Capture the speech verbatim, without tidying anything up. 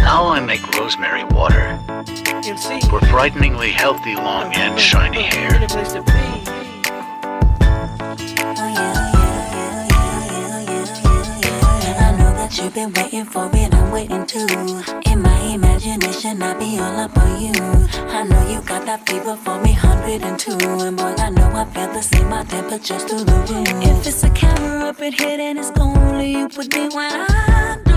Now I make rosemary water for frighteningly healthy, long and shiny hair. I know that you've been waiting for it, I'm waiting too. In my imagination, I'll be all up on you. I know you got that fever for me, one hundred and two. And boy, I know I feel the same, my temperature's through the roof. If it's a camera up in here, then it's only you put me when I